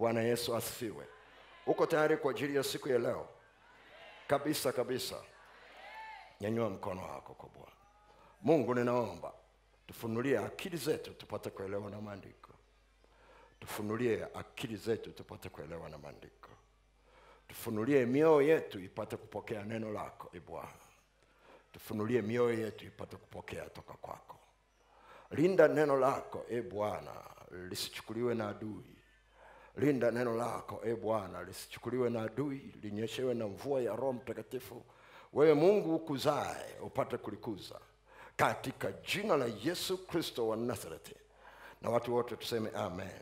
Bwana Yesu asifiwe. Uko tayari kwa ajili ya siku ya leo? Kabisa kabisa. Nyanyua mkono wako kwa Bwana. Mungu, ninaomba tufunulie akili zetu tupate kuelewa na maandiko. Tufunulie akili zetu tupate kuelewa na maandiko. Tufunulie mioyo yetu ipate kupokea neno lako, e Bwana. Tufunulie mioyo yetu ipate kupokea toka kwako. Linda neno lako, e Bwana, lisichukuliwe na adui. Linda neno lako, e Bwana, lisichukuliwe na adui, linyeshewe na mvua ya Roho Mtakatifu. Wewe Mungu ukuzae upate kulikuza, katika jina la Yesu Kristo wa Nazareti. Na watu wote tuseme amen.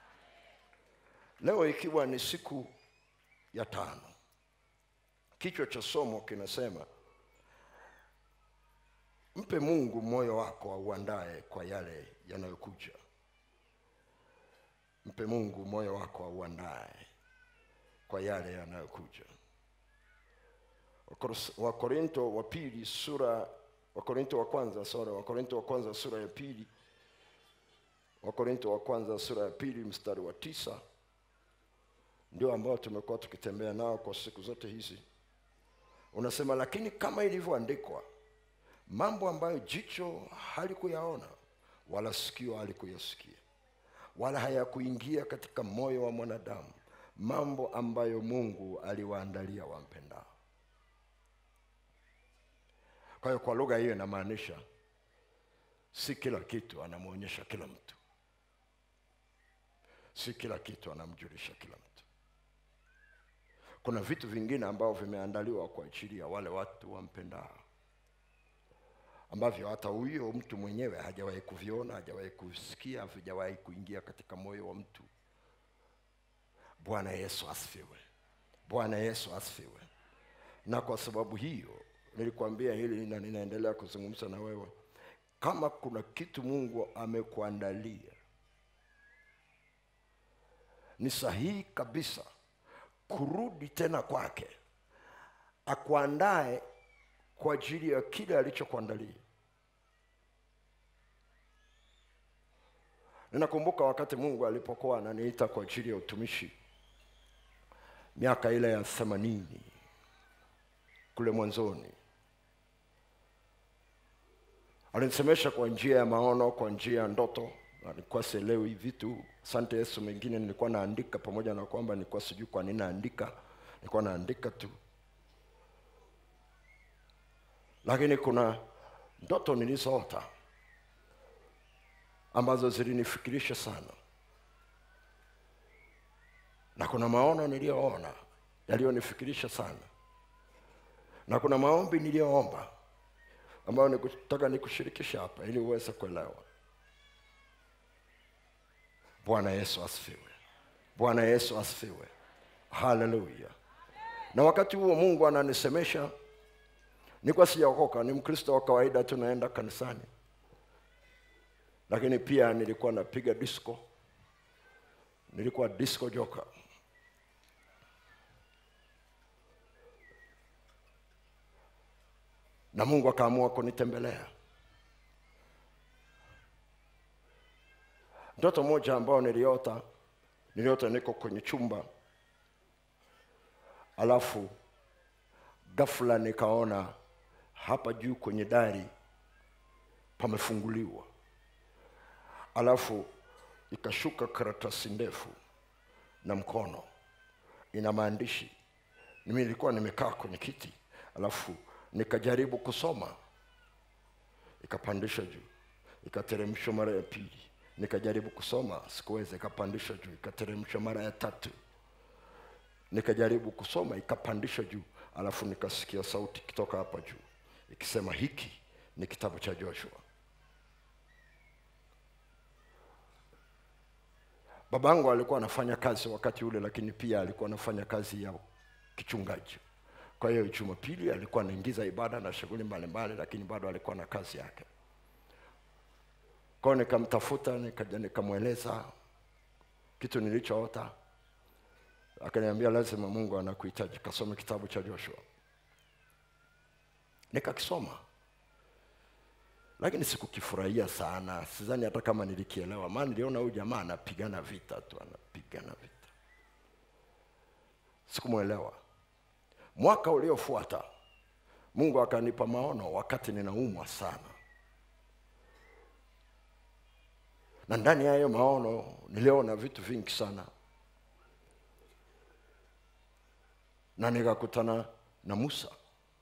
Leo ikiwa ni siku ya 5, kichwa cha somo kinasema mpe Mungu moyo wako auandae kwa yale yanayokuja. Mpe Mungu moyo wako auandae kwa yale yanayokuja. Wakorintho wa kwanza sura ya pili. Wakorintho wa kwanza sura ya pili mstari wa 9 ndio ambao tumekuwa tukitembea nao kwa siku zote hizi. Unasema, lakini kama ilivyoandikwa, mambo ambayo jicho halikuyaona wala sikio halikuyasikia wala hayakuingia katika moyo wa mwanadamu, mambo ambayo Mungu aliwaandalia wampendao. Kwa hiyo kwa lugha hiyo inamaanisha si kila kitu anamuonyesha kila mtu. Si kila kitu anamjulisha kila mtu. Kuna vitu vingine ambao vimeandaliwa kwa ajili ya wale watu wampendao, ambavyo hata huyo mtu mwenyewe hajawahi kuviona, hajawahi kusikia, hajawahi kuingia katika moyo wa mtu. Bwana Yesu asifiwe. Bwana Yesu asifiwe. Na kwa sababu hiyo nilikwambia hili na ninaendelea kuzungumza na wewe. Kama kuna kitu Mungu amekuandalia, ni sahihi kabisa kurudi tena kwake, akuandae kwa ajili ya kile alichokuandalia. Ninakumbuka wakati Mungu alipokuwa ananiita kwa ajili ya utumishi, miaka ile ya 80 kule mwanzoni. Alinisemesha kwa njia ya maono, kwa njia ya ndoto. Nilikuwa sielewi vitu. Asante Yesu, mengine nilikuwa naandika, pamoja na kwamba nilikuwa sijui kwa nini naandika. Nilikuwa naandika tu. Lakini kuna ndoto nilizoota ambazo zilinifikirisha sana. Na kuna maono niliyoona yaliyonifikirisha sana. Na kuna maombi niliyoomba ambayo nikutaka nikushirikisha hapa ili uweze kuelewa. Bwana Yesu asifiwe. Bwana Yesu asifiwe. Hallelujah. Na wakati huo Mungu ananisemesha, nilikuwa sijaokoka, ni Mkristo wa kawaida, tunaenda kanisani. Lakini pia nilikuwa napiga disco. Nilikuwa disco joker. Na Mungu akaamua kunitembelea. Ndoto moja ambao niliota niko kwenye chumba. Alafu ghafla nikaona hapa juu kwenye dari pamefunguliwa. Alafu ikashuka karatasi ndefu na mkono ina maandishi. Mimi nilikuwa nimekaa kwenye kiti, alafu nikajaribu kusoma, ikapandisha juu, ikateremshwa mara ya pili. Nikajaribu kusoma, sikuweza, ikapandisha juu, ikateremshwa mara ya 3. Nikajaribu kusoma, ikapandisha juu, alafu nikasikia sauti kutoka hapa juu ikisema, hiki ni kitabu cha Joshua. Babangu alikuwa anafanya kazi wakati ule, lakini pia alikuwa anafanya kazi ya kichungaji. Kwa hiyo Jumapili alikuwa anaingiza ibada na shughuli mbalimbali, lakini bado alikuwa na kazi yake. Kwa nikamtafuta, nikamweleza kitu nilichoota. Akaniambia lazima Mungu anakuhitaji kasome kitabu cha Joshua. Nikakisoma. Lakini sikukifurahia sana. Sidhani hata kama nilikielewa. Maana niliona huyu jamaa anapigana vita tu, anapigana vita. Sikumuelewa. Mwaka uliofuata Mungu akanipa maono wakati ninaumwa sana. Na ndani ya hayo maono niliona vitu vingi sana. Na nikakutana na Musa.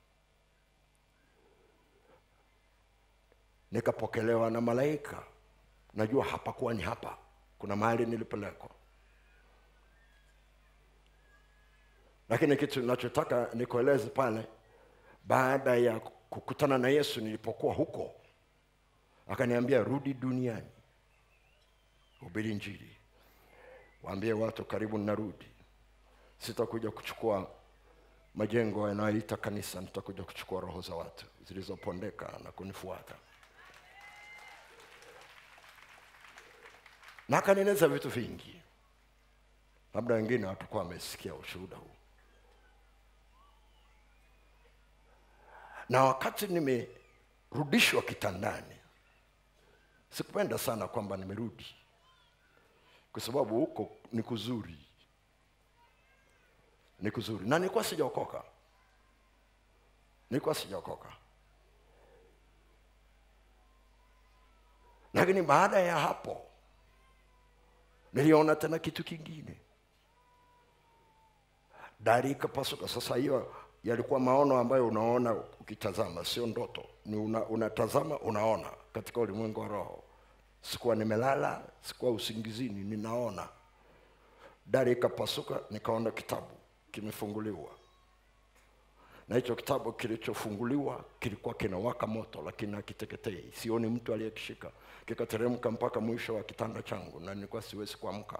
Nikapokelewa na malaika. Najua hapakuwa ni hapa. Kuna mahali nilipelekwa. Lakini kitu ninachotaka nikueleze pale, baada ya kukutana na Yesu nilipokuwa huko, akaniambia rudi duniani, hubiri Injili, waambie watu karibu ninarudi. Sitakuja kuchukua majengo yanayoita kanisa, nitakuja kuchukua roho za watu zilizopondeka na kunifuata. Na akanieleza vitu vingi. Labda wengine watakuwa wamesikia ushuhuda huu. Na wakati nimerudishwa kitandani, sikupenda sana kwamba nimerudi, kwa sababu huko ni kuzuri. Ni kuzuri. Na nilikuwa sijaokoka. Lakini baada ya hapo niliona tena kitu kingine. Dari ikapasuka. Sasa hiyo yalikuwa maono ambayo unaona ukitazama, sio ndoto. Ni unatazama, unaona katika ulimwengu wa roho. Sikuwa nimelala, sikuwa usingizini, ninaona. Dari ikapasuka, nikaona kitabu kimefunguliwa. Na hicho kitabu kilichofunguliwa kilikuwa kinawaka moto, lakini hakiteketei. Sioni mtu aliyekishika. Kikateremka mpaka mwisho wa kitanda changu na nilikuwa siwezi kuamka.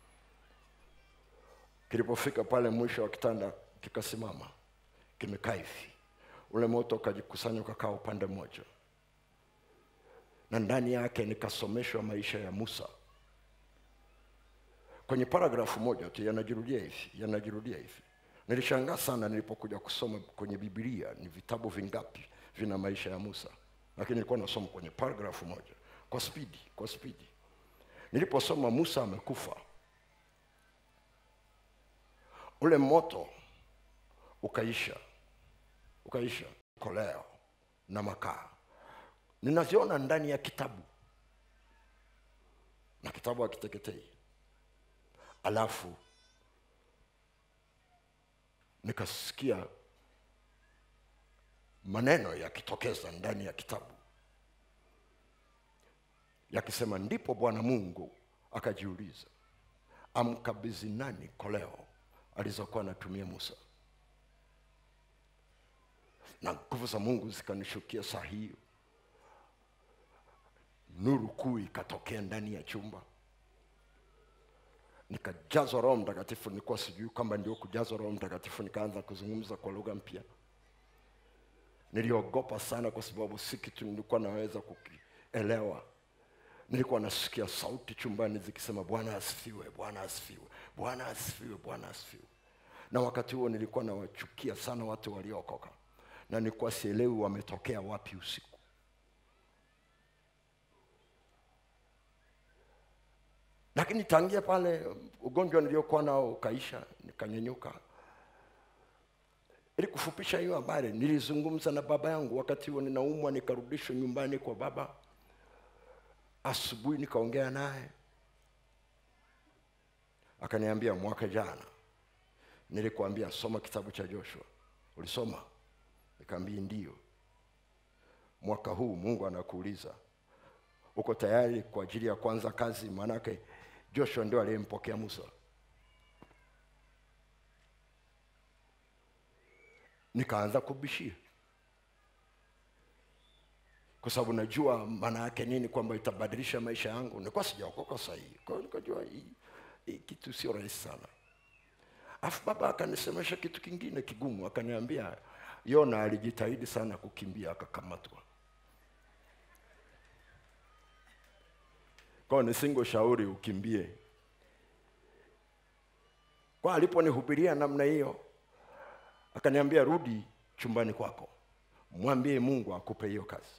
Kilipofika pale mwisho wa kitanda, kikasimama. Kimekaa hivi. Ule moto ukajikusanya ukakaa upande mmoja. Na ndani yake nikasomeshwa maisha ya Musa. Kwenye paragrafu moja tu yanajirudia hivi. Nilishangaa sana nilipokuja kusoma kwenye Biblia ni vitabu vingapi vina maisha ya Musa. Lakini nilikuwa nasoma kwenye paragrafu moja kwa spidi. Niliposoma Musa amekufa, ule moto ukaisha koleo na makaa. Ninaziona ndani ya kitabu, na kitabu hakiteketei. Alafu nikasikia maneno yakitokeza ndani ya kitabu yakisema, ndipo Bwana Mungu akajiuliza, amkabidhi nani koleo alizokuwa anatumia Musa? Na nguvu za Mungu zikanishukia saa hiyo. Nuru kuu ikatokea ndani ya chumba. Nikajazwa Roho Mtakatifu. Nilikuwa sijui kwamba ndio kujazwa Roho Mtakatifu. Nikaanza kuzungumza kwa lugha mpya. Niliogopa sana kwa sababu si kitu nilikuwa naweza kukielewa. Nilikuwa nasikia sauti chumbani zikisema, Bwana asifiwe, Bwana asifiwe, Bwana asifiwe, Bwana asifiwe. Na wakati huo nilikuwa nawachukia sana watu waliookoka. Na nilikuwa sielewi wametokea wapi usiku. Lakini tangia pale ugonjwa niliokuwa nao ukaisha, nikanyenyuka. Ili kufupisha hiyo habari, nilizungumza na baba yangu wakati huo ninaumwa, nikarudishwa nyumbani kwa baba. Asubuhi nikaongea naye. Akaniambia, mwaka jana nilikuambia soma kitabu cha Joshua. Ulisoma? Nikamwambia ndio. Mwaka huu Mungu anakuuliza, uko tayari kwa ajili ya kuanza kazi? Manake Joshua ndio aliyempokea Musa. Nikaanza kubishia, kwa sababu najua maana yake nini, kwamba itabadilisha maisha yangu. Nilikuwa sijaokoka sahihi. Kwa hiyo nikajua hii kitu sio rahisi sana. Afu baba akanisemesha kitu kingine kigumu. Akaniambia Yona alijitahidi sana kukimbia, akakamatwa. Kwa nisingoshauri ukimbie. Kwa aliponihubiria namna hiyo, akaniambia rudi chumbani kwako, mwambie Mungu akupe hiyo kazi.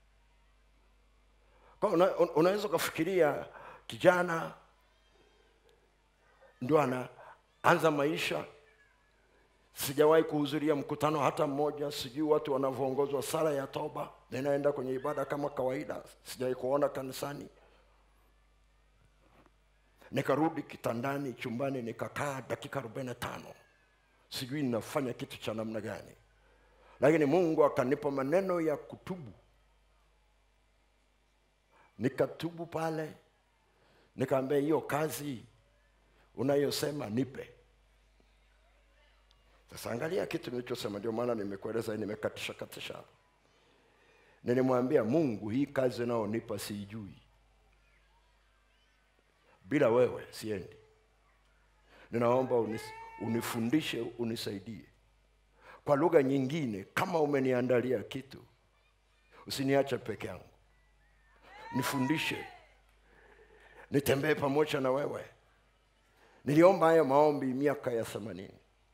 Kwa unaweza kufikiria kijana ndio anaanza maisha, Sijawahi kuhudhuria mkutano hata mmoja. Sijui watu wanavyoongozwa sala ya toba. Ninaenda kwenye ibada kama kawaida. Sijawahi kuona kanisani. Nikarudi kitandani chumbani nikakaa dakika 45. Sijui ninafanya kitu cha namna gani. Lakini Mungu akanipa maneno ya kutubu. Nikatubu pale. Nikaambia hiyo kazi unayosema nipe. Sasa angalia kitu nilichosema, ndio maana nimekueleza, nimekatisha hapo. Nilimwambia Mungu, hii kazi nao nipa siijui. Bila wewe siendi. Ninaomba unifundishe, unisaidie. Kwa lugha nyingine, kama umeniandalia kitu, usiniache peke yangu. Nifundishe. Nitembee pamoja na wewe. Niliomba haya maombi miaka ya 80.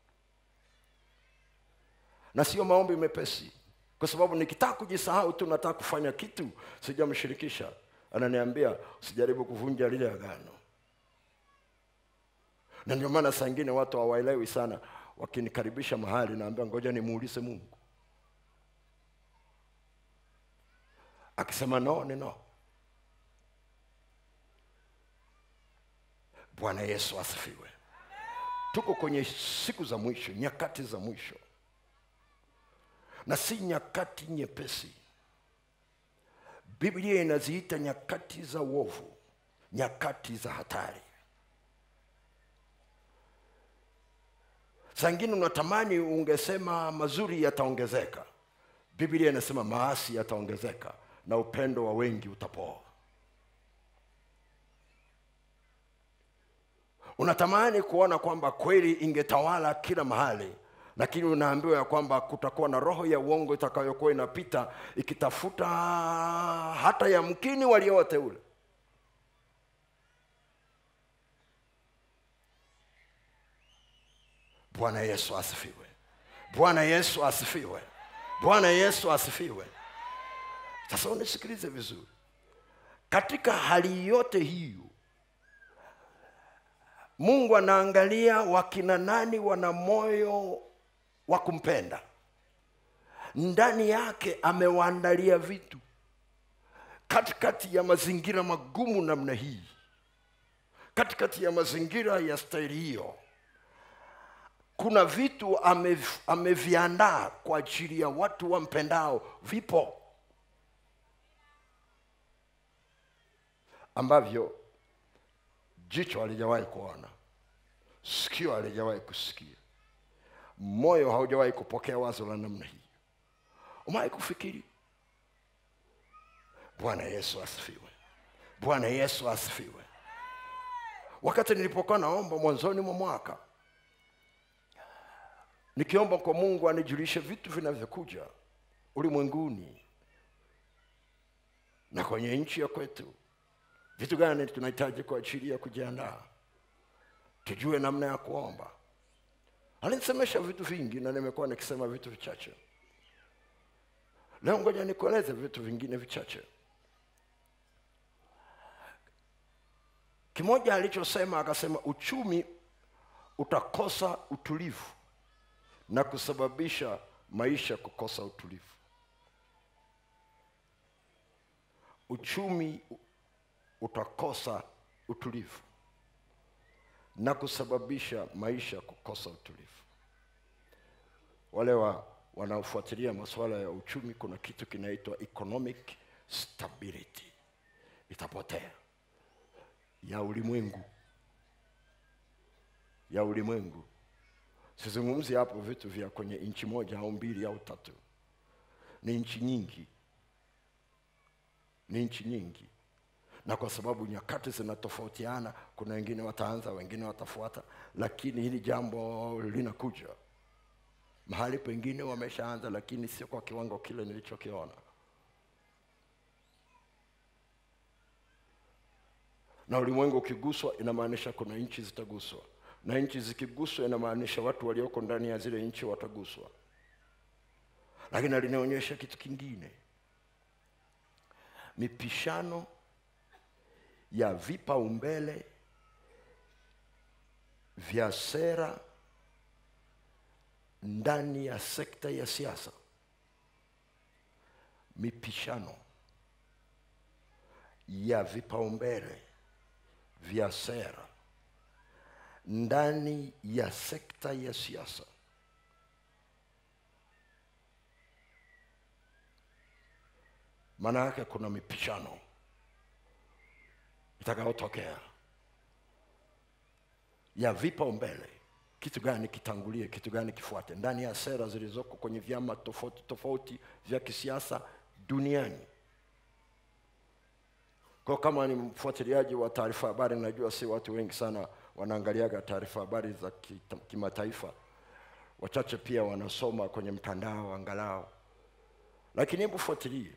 Na sio maombi mepesi. Kwa sababu nikitaka kujisahau tu nataka kufanya kitu, sijamshirikisha. Ananiambia usijaribu kuvunja lile agano. Na ndio maana saa nyingine watu hawaelewi sana, wakinikaribisha mahali naambia ngoja nimuulize Mungu. Akisema no, ni no. Bwana Yesu asifiwe. Tuko kwenye siku za mwisho, nyakati za mwisho. Na si nyakati nyepesi. Biblia inaziita nyakati za uovu, nyakati za hatari. Saa nyingine unatamani ungesema mazuri yataongezeka. Biblia inasema maasi yataongezeka na upendo wa wengi utapoa. Unatamani kuona kwamba kweli ingetawala kila mahali, lakini unaambiwa ya kwamba kutakuwa na roho ya uongo itakayokuwa inapita ikitafuta hata yamkini waliowateule. Bwana Yesu asifiwe. Bwana Yesu asifiwe. Bwana Yesu asifiwe. Sasa unisikilize vizuri. Katika hali yote hiyo, Mungu anaangalia wakina nani wana moyo wa kumpenda. Ndani yake amewaandalia vitu. Katikati ya mazingira magumu namna hii, katikati ya mazingira ya staili hiyo, kuna vitu ameviandaa kwa ajili ya watu wampendao. Vipo ambavyo jicho halijawahi kuona, sikio halijawahi kusikia, moyo haujawahi kupokea wazo la namna hii. Umewahi kufikiri? Bwana Yesu asifiwe. Bwana Yesu asifiwe. Wakati nilipokuwa naomba mwanzoni mwa mwaka, nikiomba kwa Mungu anijulishe vitu vinavyokuja ulimwenguni na kwenye nchi ya kwetu. Vitu gani tunahitaji kwa ajili ya kujiandaa, tujue namna ya kuomba. Alinisemesha vitu vingi na nimekuwa nikisema vitu vichache. Leo ngoja nikueleze vitu vingine vichache. Kimoja alichosema, akasema uchumi utakosa utulivu na kusababisha maisha kukosa utulivu. Uchumi utakosa utulivu na kusababisha maisha kukosa utulivu. Wale wanaofuatilia masuala ya uchumi, kuna kitu kinaitwa economic stability. Itapotea. Ya ulimwengu. Ya ulimwengu. Sizungumzi hapo vitu vya kwenye nchi moja au mbili au tatu. Ni nchi nyingi. Ni nchi nyingi. Na kwa sababu nyakati zinatofautiana, kuna wengine wataanza, wengine watafuata, lakini hili jambo linakuja. Mahali pengine wameshaanza, lakini sio kwa kiwango kile nilichokiona. Na ulimwengu ukiguswa inamaanisha kuna nchi zitaguswa. Na nchi zikiguswa inamaanisha watu walioko ndani ya zile nchi wataguswa. Lakini alinionyesha kitu kingine. Mipishano ya vipaumbele vya sera ndani ya sekta ya siasa, mipishano ya vipaumbele vya sera ndani ya sekta ya siasa, maana yake kuna mipishano itakayotokea ya vipaumbele. Kitu gani kitangulie, kitu gani kifuate ndani ya sera zilizoko kwenye vyama tofauti tofauti vya kisiasa duniani. Kwa kama ni mfuatiliaji wa taarifa habari, najua si watu wengi sana wanaangaliaga taarifa habari za kimataifa. Wachache pia wanasoma kwenye mtandao angalau. Lakini hebu fuatilie.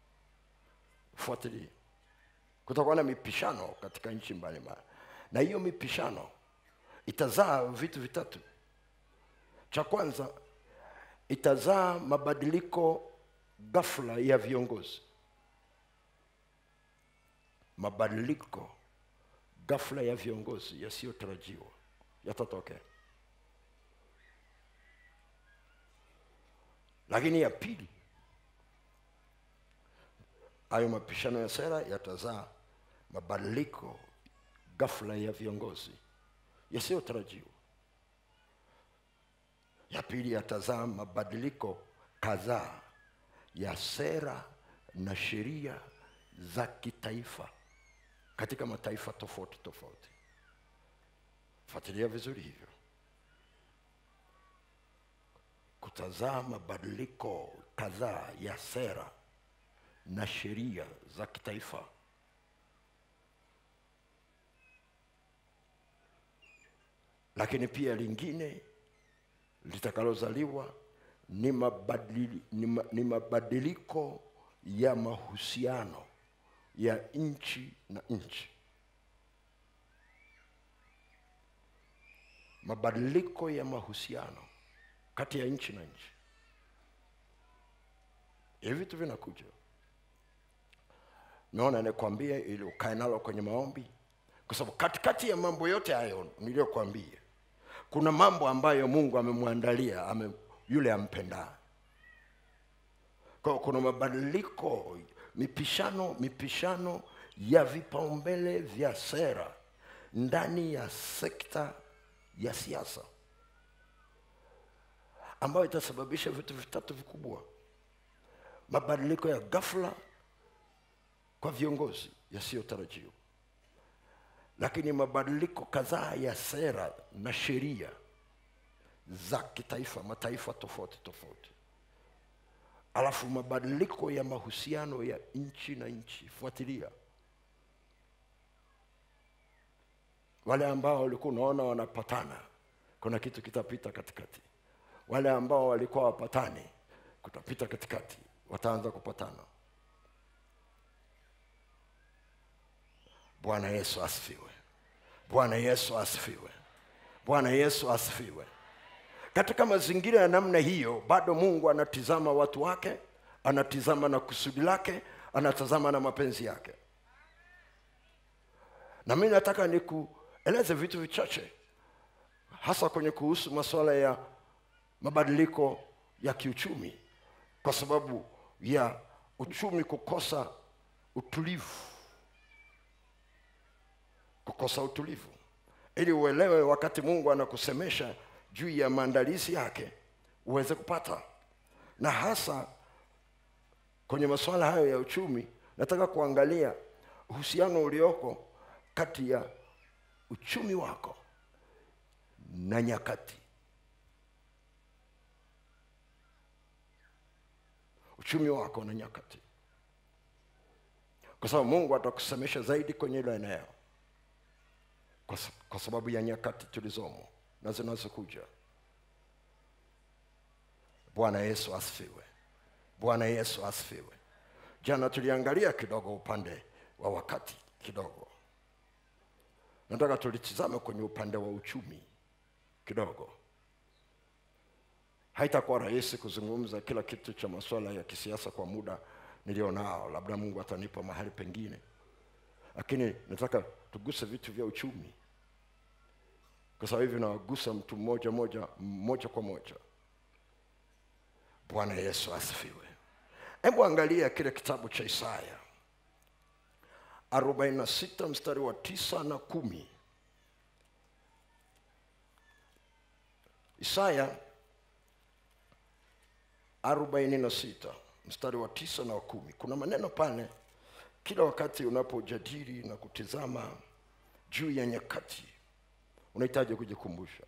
Kutakuwa na mipishano katika nchi mbalimbali. Na hiyo mipishano itazaa vitu vitatu. Cha kwanza, itazaa mabadiliko ghafla ya viongozi. Mabadiliko ghafla ya viongozi yasiyotarajiwa yatatokea. Lakini ya pili, hayo mapishano ya sera yatazaa mabadiliko ghafla ya viongozi yasiyotarajiwa. Ya pili, yatazaa mabadiliko kadhaa ya sera na sheria za kitaifa katika mataifa tofauti tofauti. Fuatilia vizuri hivyo. Kutazaa mabadiliko kadhaa ya sera na sheria za kitaifa. Lakini pia lingine litakalozaliwa ni mabadiliko ya mahusiano ya nchi na nchi. Mabadiliko ya mahusiano kati ya nchi na nchi. Hivi vitu vinakuja. Naona nikwambie ili ukae nalo kwenye maombi, kwa sababu katikati ya mambo yote hayo niliyokuambia kuna mambo ambayo Mungu amemwandalia yule ampenda. Kwa kuna mabadiliko, mipishano ya vipaumbele vya sera ndani ya sekta ya siasa, ambayo itasababisha vitu vitatu vikubwa. Mabadiliko ya ghafla kwa viongozi yasiyotarajiwa. Lakini mabadiliko kadhaa ya sera na sheria za kitaifa, mataifa tofauti tofauti. Alafu mabadiliko ya mahusiano ya nchi na nchi. Fuatilia. Wale ambao walikuwa unaona wanapatana, kuna kitu kitapita katikati. Wale ambao walikuwa wapatani, kutapita katikati, wataanza kupatana. Bwana Yesu asifiwe. Bwana Yesu asifiwe. Bwana Yesu asifiwe. Katika mazingira ya namna hiyo, bado Mungu anatizama watu wake, anatizama na kusudi lake, anatazama na mapenzi yake. Na mimi nataka nikueleze vitu vichache, hasa kwenye kuhusu masuala ya mabadiliko ya kiuchumi, kwa sababu ya uchumi kukosa utulivu. Kukosa utulivu. Ili uelewe wakati Mungu anakusemesha juu ya maandalizi yake, uweze kupata. Na hasa kwenye masuala hayo ya uchumi, nataka kuangalia uhusiano ulioko kati ya uchumi wako na nyakati. Uchumi wako na nyakati. Kwa sababu Mungu atakusemesha zaidi kwenye ile eneo, kwa sababu ya nyakati tulizomo na zinazokuja. Bwana Yesu asifiwe. Bwana Yesu asifiwe. Jana tuliangalia kidogo upande wa wakati kidogo. Nataka tulitizame kwenye upande wa uchumi kidogo. Haitakuwa rahisi kuzungumza kila kitu cha masuala ya kisiasa kwa muda nilionao. Labda Mungu atanipa mahali pengine. Lakini nataka tuguse vitu vya uchumi, kwa sababu hivi nawagusa mtu moja kwa moja. Bwana Yesu asifiwe. Hebu angalia kile kitabu cha Isaya 46 mstari wa 9 na 10. Isaya 46 mstari wa 9 na 10. Kuna maneno pale kila wakati unapojadili na kutizama juu ya nyakati unahitaji kujikumbusha.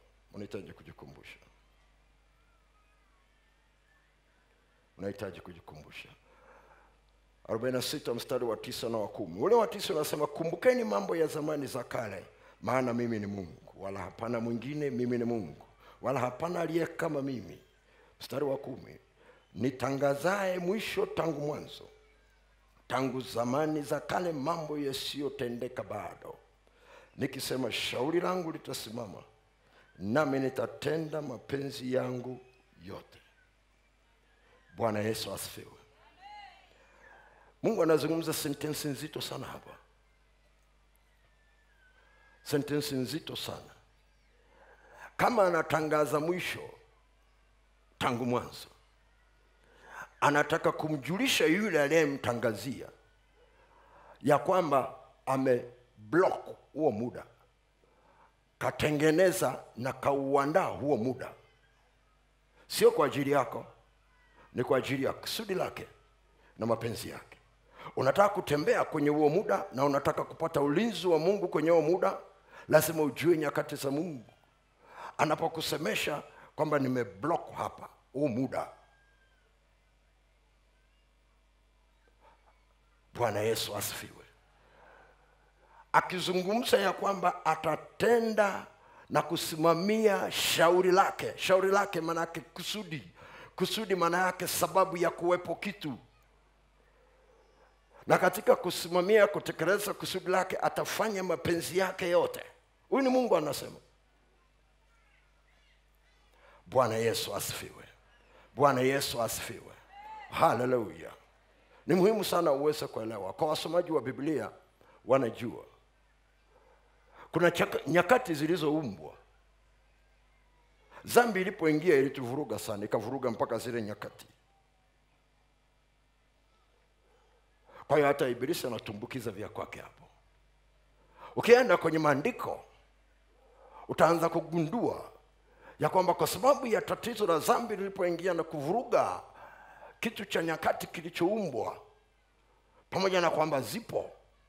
46 mstari wa 9 na wa 10. Ule wa 9 unasema, kumbukeni mambo ya zamani za kale, maana mimi ni Mungu, wala hapana mwingine. Mimi ni Mungu, wala hapana aliye kama mimi. Mstari wa 10, nitangazaye mwisho tangu mwanzo, tangu zamani za kale mambo yasiyotendeka bado, nikisema shauri langu litasimama, nami nitatenda mapenzi yangu yote. Bwana Yesu asifiwe. Mungu anazungumza sentensi nzito sana hapa. Sentensi nzito sana. Kama anatangaza mwisho tangu mwanzo, anataka kumjulisha yule aliyemtangazia ya kwamba ameblock huo muda, katengeneza na kauandaa huo muda. Sio kwa ajili yako, ni kwa ajili ya kusudi lake na mapenzi yake. Unataka kutembea kwenye huo muda na unataka kupata ulinzi wa Mungu kwenye huo muda, lazima ujue nyakati za Mungu. Anapokusemesha kwamba nimeblock hapa huo muda, Bwana Yesu asifiwe, akizungumza ya kwamba atatenda na kusimamia shauri lake. Shauri lake maana yake kusudi. Kusudi maana yake sababu ya kuwepo kitu. Na katika kusimamia kutekeleza kusudi lake atafanya mapenzi yake yote. Huyu ni Mungu anasema. Bwana Yesu asifiwe. Bwana Yesu asifiwe. Haleluya. Ni muhimu sana uweze kuelewa. Kwa wasomaji wa Biblia wanajua kuna nyakati zilizoumbwa. Dhambi ilipoingia ilituvuruga sana, ikavuruga mpaka zile nyakati. Kwa hiyo hata Ibilisi anatumbukiza vya kwake hapo. Ukienda kwenye maandiko utaanza kugundua ya kwamba kwa sababu ya tatizo la dhambi lilipoingia na kuvuruga kitu cha nyakati kilichoumbwa, pamoja na kwamba zipo,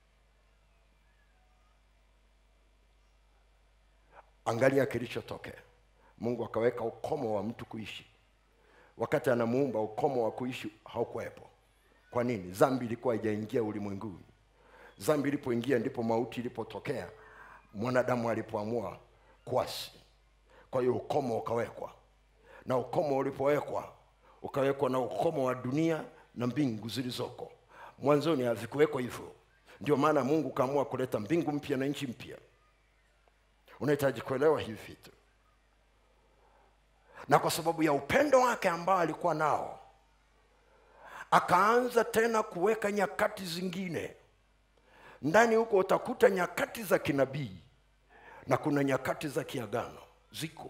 angalia kilichotokea. Mungu akaweka ukomo wa mtu kuishi. Wakati anamuumba, ukomo wa kuishi haukuwepo. Kwa nini? Dhambi ilikuwa haijaingia ulimwenguni. Dhambi ilipoingia ndipo mauti ilipotokea, mwanadamu alipoamua kuasi. Kwa hiyo ukomo ukawekwa. Na ukomo ulipowekwa, ukawekwa na ukomo wa dunia na mbingu zilizoko. Mwanzoni havikuwekwa hivyo. Ndio maana Mungu kaamua kuleta mbingu mpya na nchi mpya. Unahitaji kuelewa hivi vitu. Na kwa sababu ya upendo wake ambao alikuwa nao, akaanza tena kuweka nyakati zingine. Ndani huko utakuta nyakati za kinabii na kuna nyakati za kiagano ziko.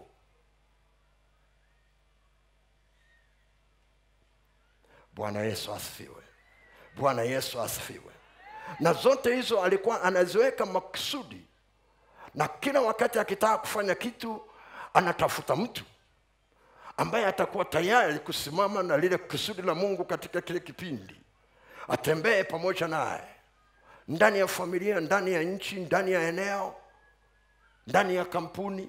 Bwana Yesu asifiwe. Bwana Yesu asifiwe. Na zote hizo alikuwa anaziweka makusudi. Na kila wakati akitaka kufanya kitu, anatafuta mtu ambaye atakuwa tayari kusimama na lile kusudi la Mungu katika kile kipindi. Atembee pamoja naye. Ndani ya familia, ndani ya nchi, ndani ya eneo, ndani ya kampuni.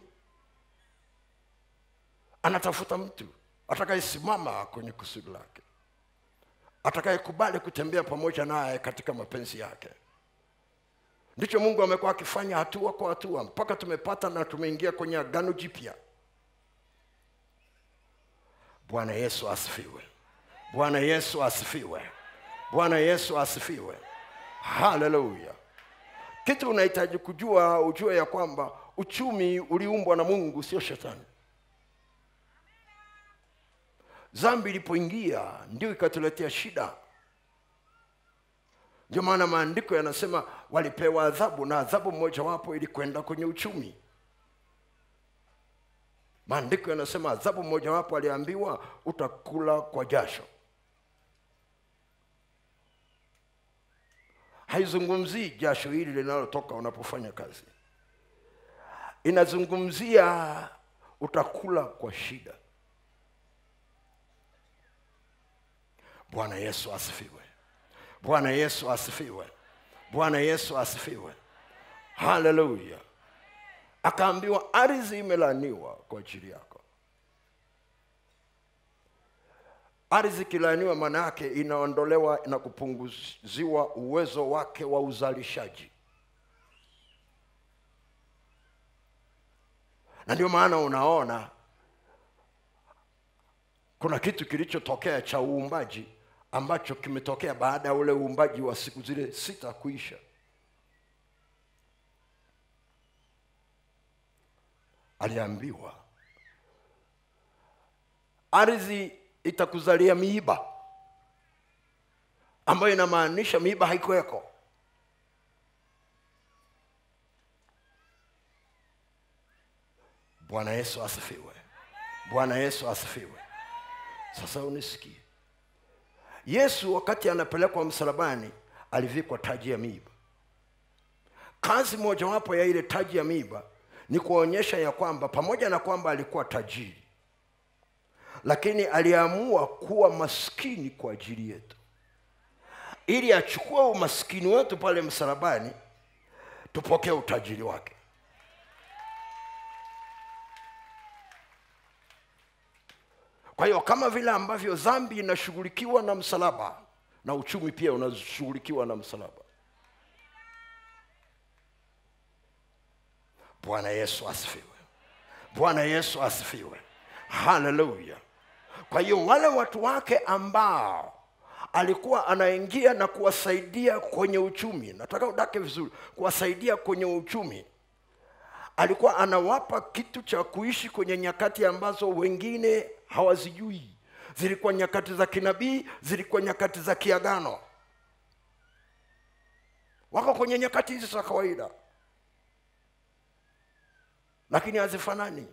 Anatafuta mtu atakayesimama kwenye kusudi lake, atakayekubali kutembea pamoja naye katika mapenzi yake. Ndicho Mungu amekuwa akifanya hatua kwa hatua mpaka tumepata na tumeingia kwenye agano jipya. Bwana Yesu asifiwe. Bwana Yesu asifiwe. Bwana Yesu asifiwe. Haleluya. Kitu unahitaji kujua, ujue ya kwamba uchumi uliumbwa na Mungu, sio shetani. Dhambi ilipoingia ndio ikatuletea shida. Ndio maana maandiko yanasema walipewa adhabu, na adhabu mmoja wapo ili kwenda kwenye uchumi. Maandiko yanasema adhabu mmoja wapo aliambiwa utakula kwa jasho. Haizungumzii jasho hili linalotoka unapofanya kazi. Inazungumzia utakula kwa shida. Bwana Yesu asifiwe. Bwana Yesu asifiwe. Bwana Yesu asifiwe. Haleluya. Akaambiwa ardhi imelaaniwa kwa ajili yako. Ardhi kilaniwa maana yake inaondolewa na kupunguziwa uwezo wake wa uzalishaji. Na ndio maana unaona kuna kitu kilichotokea cha uumbaji ambacho kimetokea baada ya ule uumbaji wa siku zile 6 kuisha. Aliambiwa ardhi itakuzalia miiba, ambayo inamaanisha miiba haikuweko. Bwana Yesu asifiwe. Bwana Yesu asifiwe. Sasa unisikie. Yesu wakati anapelekwa msalabani alivikwa taji ya miiba. Kazi moja wapo ya ile taji ya miiba ni kuonyesha ya kwamba pamoja na kwamba alikuwa tajiri, lakini aliamua kuwa maskini kwa ajili yetu, ili achukue umaskini wetu pale msalabani tupokee utajiri wake. Kwa hiyo kama vile ambavyo dhambi inashughulikiwa na msalaba, na uchumi pia unashughulikiwa na msalaba. Bwana Yesu asifiwe. Bwana Yesu asifiwe. Haleluya. Kwa hiyo wale watu wake ambao alikuwa anaingia na kuwasaidia kwenye uchumi, nataka udake vizuri, kuwasaidia kwenye uchumi, alikuwa anawapa kitu cha kuishi kwenye nyakati ambazo wengine hawazijui. Zilikuwa nyakati za kinabii, zilikuwa nyakati za kiagano. Wako kwenye nyakati hizi za kawaida, lakini hazifanani.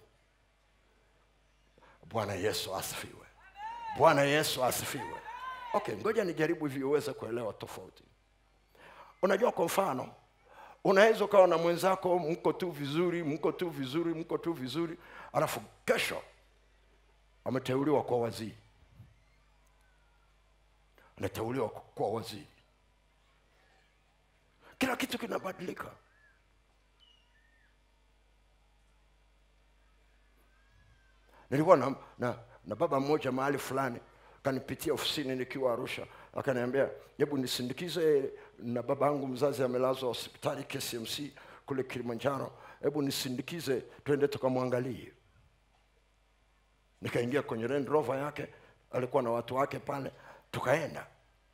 Bwana Yesu asifiwe. Bwana Yesu asifiwe. Okay, ngoja nijaribu hivi uweze kuelewa tofauti. Unajua kwa mfano, unaweza ukawa na mwenzako mko tu vizuri, alafu kesho ameteuliwa kwa waziri. Anateuliwa kwa waziri. Kila kitu kinabadilika. Nilikuwa na baba mmoja mahali fulani, kanipitia ofisini nikiwa Arusha, akaniambia, "Hebu nisindikize, na babangu mzazi amelazwa hospitali KCMC kule Kilimanjaro. Hebu nisindikize twende tukamwangalie." Nikaingia kwenye Land Rover yake, alikuwa na watu wake pale, tukaenda.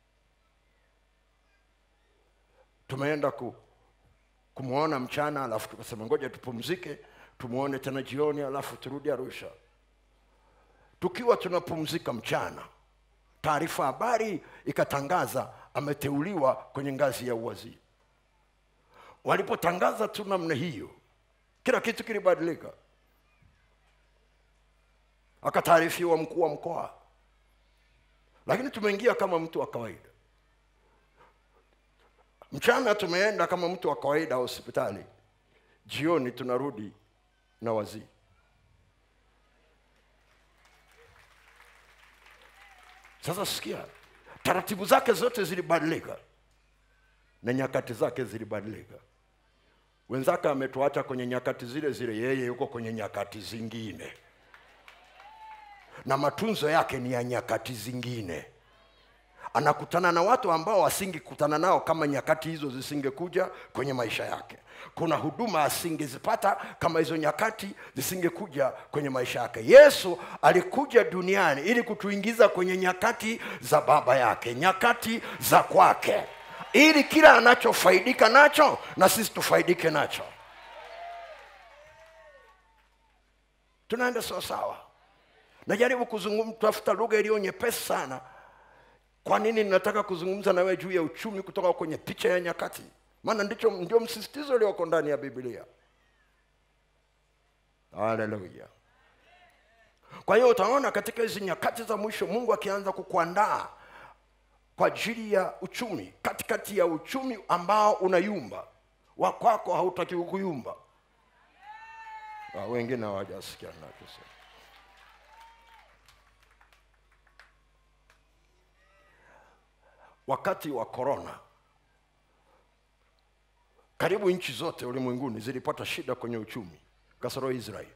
Tumeenda kumuona mchana, alafu tukasema ngoja tupumzike, tumuone tena jioni, alafu turudi Arusha. Tukiwa tunapumzika mchana, taarifa habari ikatangaza ameteuliwa kwenye ngazi ya uwaziri. Walipotangaza tu namna hiyo, kila kitu kilibadilika. Akataarifiwa mkuu wa mkoa, lakini tumeingia kama mtu wa kawaida. Mchana tumeenda kama mtu wa kawaida hospitali, jioni tunarudi na waziri. Sasa sikia, taratibu zake zote zilibadilika na nyakati zake zilibadilika. Wenzake ametuacha kwenye nyakati zile zile, yeye yuko kwenye nyakati zingine, na matunzo yake ni ya nyakati zingine. Anakutana na watu ambao asingekutana nao kama nyakati hizo zisingekuja kwenye maisha yake. Kuna huduma asingezipata kama hizo nyakati zisingekuja kwenye maisha yake. Yesu alikuja duniani ili kutuingiza kwenye nyakati za baba yake, nyakati za kwake, ili kila anachofaidika nacho na sisi tufaidike nacho. Tunaenda sawa sawa. Najaribu kutafuta lugha iliyo nyepesi sana. Kwa nini ninataka kuzungumza na wewe juu ya uchumi kutoka kwenye picha ya nyakati? Maana ndio msisitizo ulioko ndani ya Biblia. Haleluya. Kwa hiyo utaona katika hizi nyakati za mwisho Mungu akianza kukuandaa kwa ajili ya uchumi, katikati ya uchumi ambao unayumba, wa kwako hautaki kuyumba. Wengine hawajasikia ninachosema. Wakati wa corona, karibu nchi zote ulimwenguni zilipata shida kwenye uchumi, kasoro Israeli.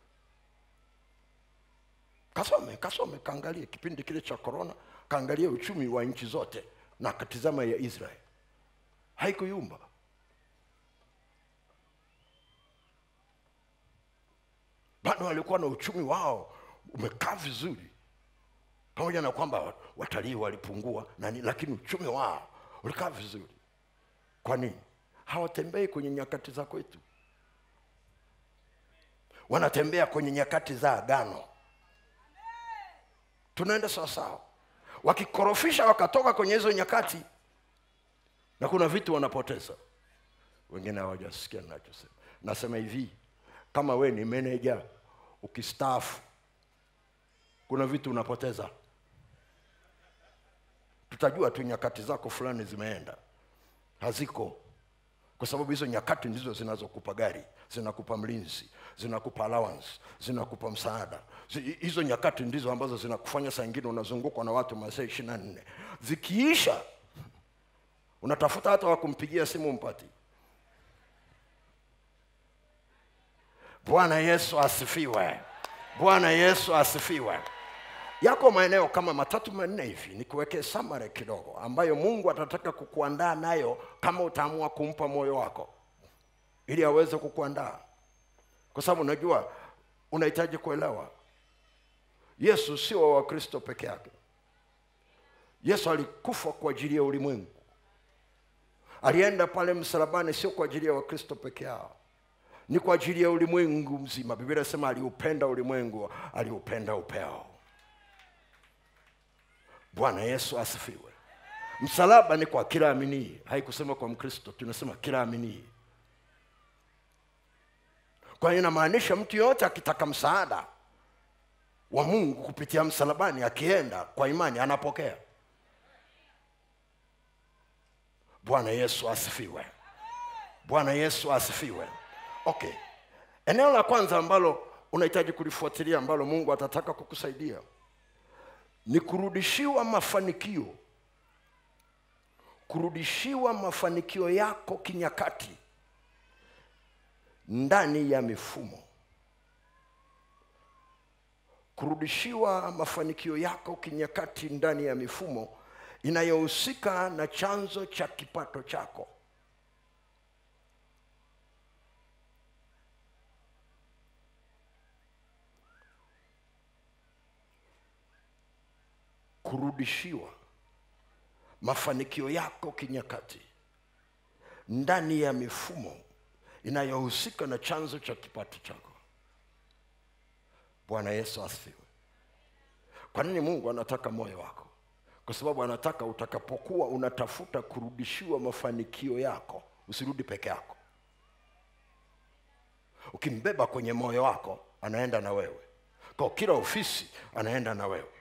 Kasome kaangalie kipindi kile cha corona, kaangalie uchumi wa nchi zote na katizama ya Israeli. Haikuyumba. Bado walikuwa na uchumi wao umekaa vizuri. Pamoja na kwamba watalii walipungua lakini uchumi wao ulikaa vizuri. Kwa nini? Hawatembei kwenye nyakati za kwetu. Wanatembea kwenye nyakati za agano. Tunaenda sawa. Wakikorofisha wakatoka kwenye hizo nyakati, na kuna vitu wanapoteza. Wengine hawajasikia ninachosema. Nasema hivi, kama we ni manager ukistaafu, kuna vitu unapoteza. Tutajua tu nyakati zako fulani zimeenda, haziko. Kwa sababu hizo nyakati ndizo zinazokupa gari, zinakupa mlinzi, zinakupa allowance, zinakupa msaada. Hizo nyakati ndizo ambazo zinakufanya saa nyingine unazungukwa na watu masaa 24. Zikiisha, unatafuta hata wa kumpigia simu mpati. Bwana Yesu asifiwe. Bwana Yesu asifiwe. Yako maeneo kama 3-4 hivi, nikuwekee summary kidogo, ambayo Mungu atataka kukuandaa nayo kama utaamua kumpa moyo wako, ili aweze kukuandaa. Kwa sababu unajua, unahitaji kuelewa, Yesu sio wa Kristo peke yake. Yesu alikufa kwa ajili ya ulimwengu. Alienda pale msalabani sio kwa ajili ya Wakristo peke yao, ni kwa ajili ya ulimwengu mzima. Biblia inasema aliupenda ulimwengu, aliupenda upeo. Bwana Yesu asifiwe. Msalaba ni kwa kila amini. Haikusema kwa Mkristo, tunasema kila amini. Kwa hiyo inamaanisha mtu yote akitaka msaada wa Mungu kupitia msalabani, akienda kwa imani anapokea. Bwana Yesu asifiwe. Bwana Yesu asifiwe. Okay. Eneo la kwanza ambalo unahitaji kulifuatilia, ambalo Mungu atataka kukusaidia, ni kurudishiwa mafanikio. Kurudishiwa mafanikio yako kinyakati ndani ya mifumo. Kurudishiwa mafanikio yako kinyakati ndani ya mifumo inayohusika na chanzo cha kipato chako. Kurudishiwa mafanikio yako kinyakati ndani ya mifumo inayohusika na chanzo cha kipato chako. Bwana Yesu asifiwe. Kwa nini Mungu anataka moyo wako? Kwa sababu anataka utakapokuwa unatafuta kurudishiwa mafanikio yako, usirudi peke yako. Ukimbeba kwenye moyo wako, anaenda na wewe. Kwa kila ofisi anaenda na wewe.